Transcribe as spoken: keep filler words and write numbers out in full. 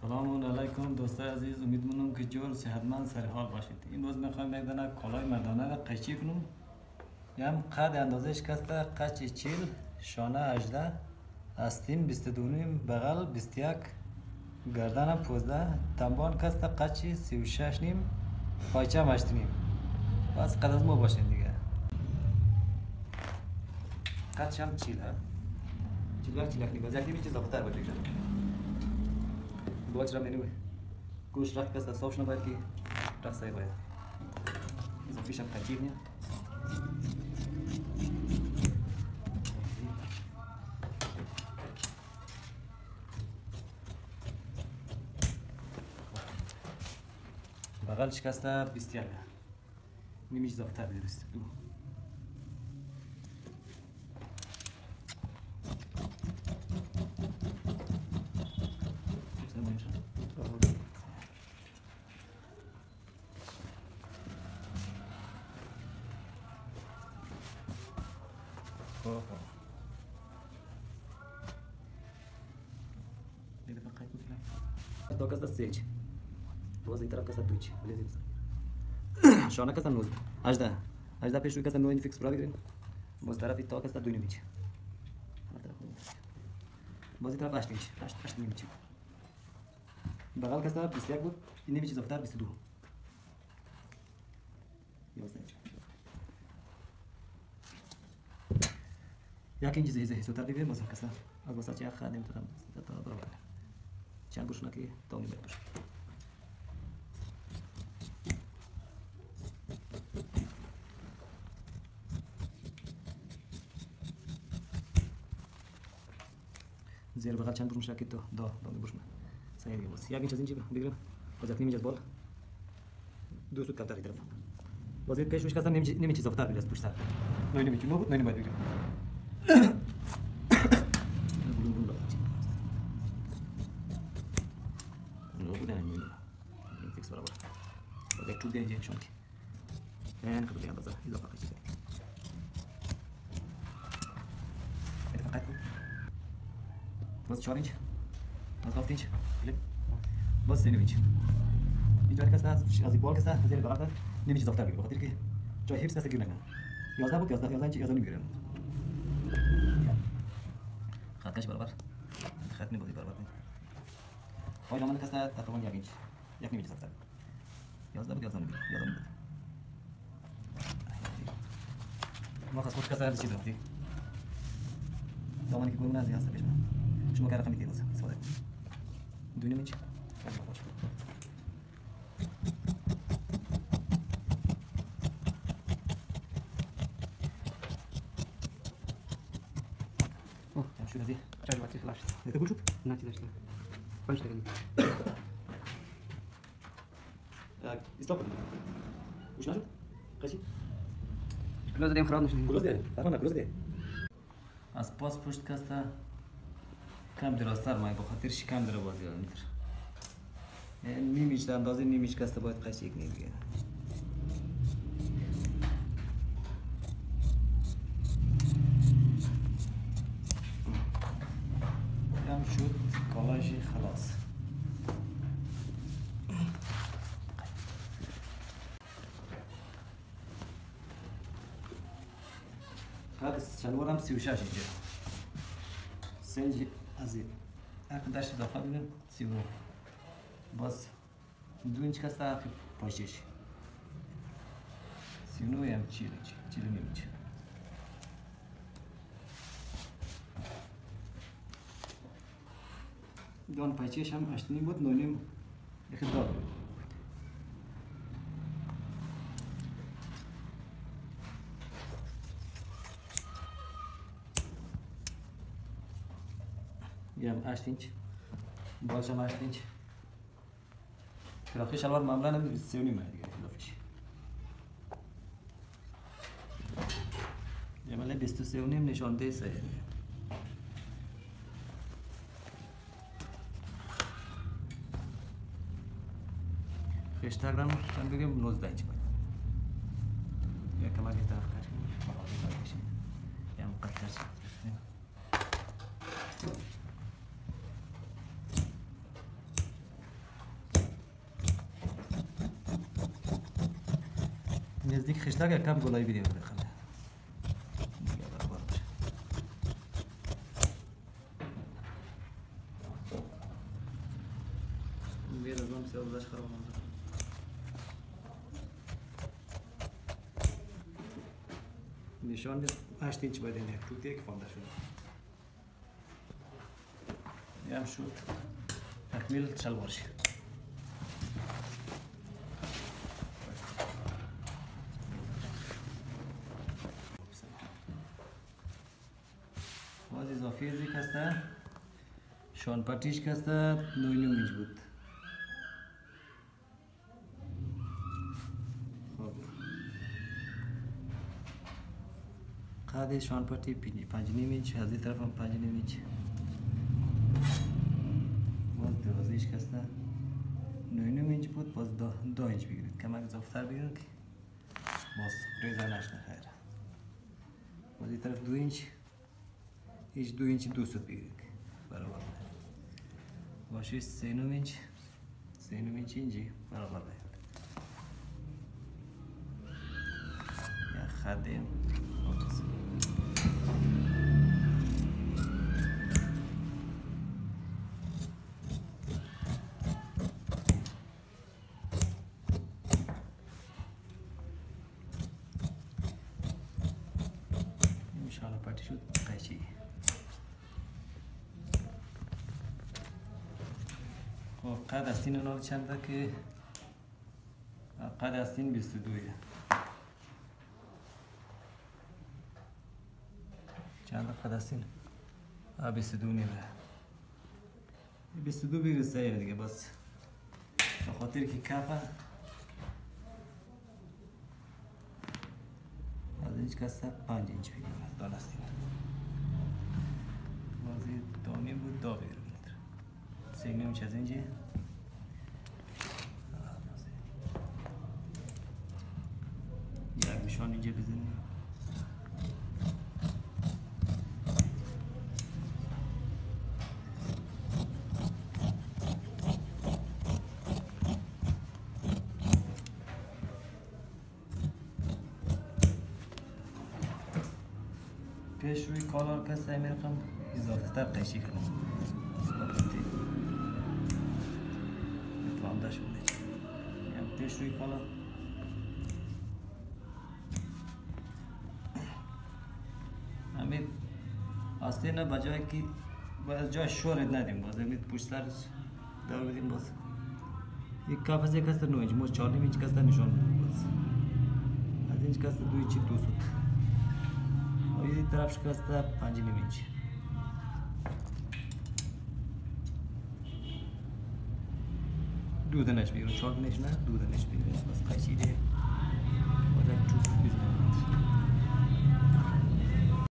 سلام علیکم دوستای عزیز، امید منم که جور صحتمند سر حال باشید. این روز میخوایم یک دانه کالای مردانه را قیچی کنم. یم قد اندازش کسته قچ چیل، شانه هجده، استین بیست و دو نیم، بغل بیست و یک، گردن پانزده، تنبان کسته قچ سی و شش نیم، پایچه هم هشت نیم. بس قد از ما باشین دیگه. قچ هم چیل ها چیل وقت چیل یک نیم، باز یک نیم چیز اضافه تر باید بگیرم. باید رم نینوی گوش رفت کسته صاف شنو باید که رفت سایی باید اضافیش هم قچیل نیم. بغل شکسته بیست و یک نیمیش اضافه تر بگیر بیست و دو. دو کسته سیج باز این طرف کسته دوچ شانه کسته نوز هجده هجده پیش روی کسته نو این فیکس برا بگیریم. باز طرفی تا کسته دو نیمیچ باز این طرف هشت نیمیچ هشت هشت نیمیچ بغل کسته بیست و یک بود، این نیمیچ اضافه تر بیست و دو. یک اینچ زیزه حسوتر بگیریم. باز کسته از باسه چه خدیم تا تا برابر چند گوش نکی تا اونی باید زیر بغل چند برش میشه که تو دا دا برش میشه سعی دیگه. باز یک اینچ از این چی بگیرم. باز یک نیم اینچ بال دو سوت کمتر طرف. باز پیش روش کسان نیم نیم چیز افتاد بیاد از پشت سر نو نیم چی نو بود نو نیم باید بگیرم. نو بود نه نیم این فیکس برابر باز یک چوب دیگه شونتی این خب دیگه باز اضافه کنید فقط باز چهار اینچ باز هفت اینچ باز سه اینچ اینجا کسته از از بال کسته از زیر بغل داد نمیشه اضافه بگیره بخاطر که جای حفظ کسته گیر نکنه. یازده بود یازده یازده اینچ یازده میگیرم. خطش برابر خط نبودی برابر نی پای دامن کسته تقریبا یک اینچ یک نمیشه اضافه یازده بود یازده میگیرم یازده بود ما خاص خوش کسته هر چیز رفتی دامنی که گویم نزدی هسته پیش من شما که رقم میگیری بازم سواده دو نیم اینچ شو هذه رجع بعطيه خلاص انت كل شوف ناتي داشت فاش تغني استوب وش نشوف قشي كلوز ديم خراب نشني كلوز ده تعرفنا كلوز ده از پاس پشت کسته کم دراستر مای بخاطر شی کم داره بازی میتر نیمیش اندازه نیمیش کسته باید قشی یک نمیگه هم شد کالاشی خلاص. قد شلوار هم سی و شش اینجا سنج از این اخی داشت داخل بگیم سی و باز دو اینچ کسته اخی پاشش سی و نوی هم چیل اینچ چیل نیم اینچ دان پایچهش هم هشت نیم بود نو نیم یکی داد یه هم هشت اینچ بالش هم هشت اینچ فراخی شلوار معمولا هم بیست و سه و نیم دیگه اضافهش یه مله بیست و سه و نیم نشانده سه اینستاگرام چند بگیم نوزده اینچ باید یا کمر یه طرف کار کنیم مراقبه باید بشیم یا مقدر شد نزدیک خشتک یکم گلایی بدیم بخله دیگه برابر باشه. بیر از من بسیار بزش خراب نمزد نشان دید هشت اینچ باید این یک توتی یک فانده شد یه هم شد تکمیل شلوار شد. باز اضافی ازی کسته شان پتیش کسته نوی نو اینچ بود. قد شان پتی پنج نیم اینچ از این طرف هم پنج نیم اینچ باز درازیش کسته نوی نیم اینچ بود. باز دو, دو اینچ بگیرید کمک اضافه تر بگیرید که باز ریزه نشنه خیر. باز این طرف دو اینچ هیچ دو اینچ دو ست بگیرید برابر باشه سه نیم اینچ سه نیم اینچ اینجی برابر باید یا خدیم شانه پتی شد قیچی. خب قد استین اونال چنده که قد استین بیست و دویه چند قد استین بیست و دو نیمه بیست و دو بگیرید سایه دیگه بس به خاطر که کفه از اینچ کسته پنج اینچ بگیرید دان استین بازی دامی بود دا بگیرید سه نیم اینچ از اینجی یک نشان اینجا بزنیم پیش روی کالار کسته میرخم اضافه تر قیشی کنم اتفاهم داشت بوده یعنی پیش روی کالار همین اصلی نه بجای که باید جای شورت ندیم باز همین پشت سرش دار بدیم باز یک کف از یک کسته نو اینچ موز چار نیم اینچ کسته نشان بدیم باز از اینچ کسته دو اینچی دو سود و این طرفش کسته پنج نیم اینچ دو دنش بگیرم چار دنش نه دو دنش بگیرم بس قیچی ده باز یک چوب بزنیم